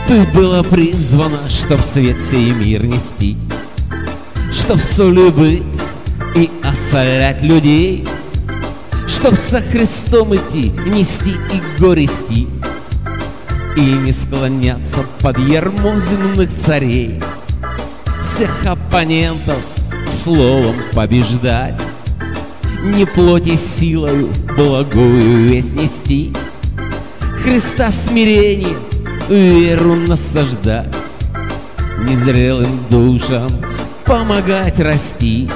Ты была призвана, чтоб свет сей мир нести, чтоб солью быть и осолять людей, чтоб со Христом идти, нести и горести, и не склоняться под ярмо земных царей, всех оппонентов словом побеждать, не плоти силою благую весть нести, Христа смирение, веру насаждать, незрелым душам помогать расти.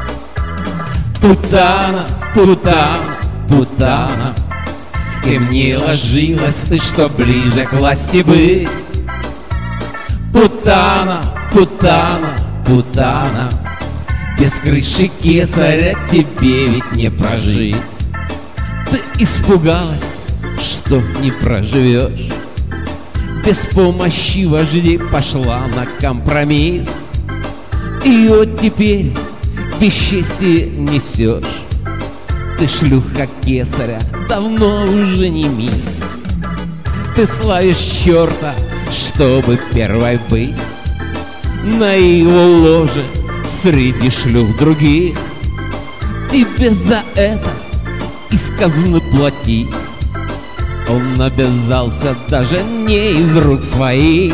Путана, путана, путана, с кем не ложилась ты, что ближе к власти быть? Путана, путана, путана, без крыши кесаря тебе ведь не прожить. Ты испугалась, что не проживешь, без помощи вождей пошла на компромисс, и вот теперь бесчестие несешь. Ты шлюха кесаря, давно уже не мисс. Ты славишь черта, чтобы первой быть на его ложе среди шлюх других. Тебе за это из казны платить он обязался даже не из рук своих.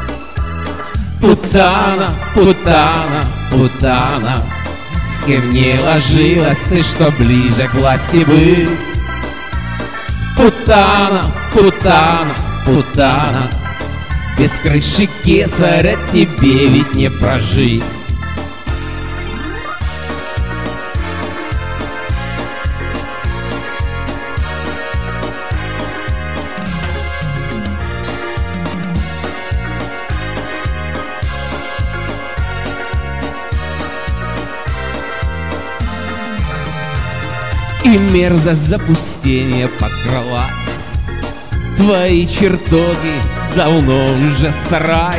Путана, путана, путана, с кем не ложилась ты, что ближе к власти быть? Путана, путана, путана, без крыши кесаря тебе ведь не прожить. И мерзость запустения подкралась, твои чертоги давно уже сарай,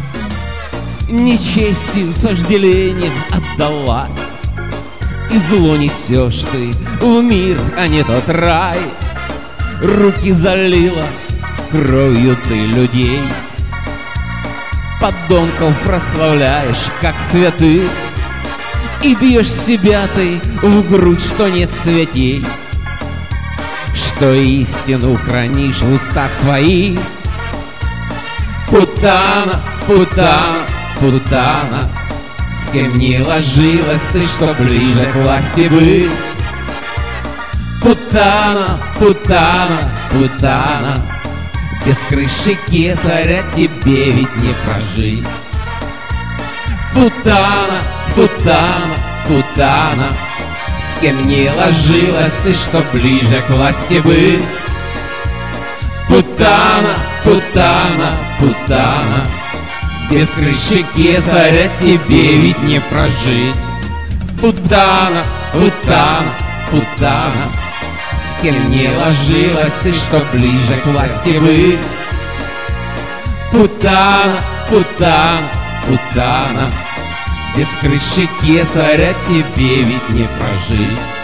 нечестью с вожделением отдалась, и зло несешь ты в мир, а не тот рай. Руки залила кровью ты людей, подонков прославляешь, как святых, и бьешь себя ты в грудь, что нет святей, что истину хранишь в устах своих. Путана, путана, путана, с кем не ложилась ты, что ближе к власти быть? Путана, путана, путана, без крыши кесаря тебе ведь не прожить. Путана, путана, путана, с кем не ложилась ты, что ближе к власти быть? Путана, путана, путана, без крыши кесаря тебе ведь не прожить. Путана, путана, путана, с кем не ложилась ты, что ближе к власти быть? Путана, путана, путана, без крыши кесаря тебе ведь не прожить.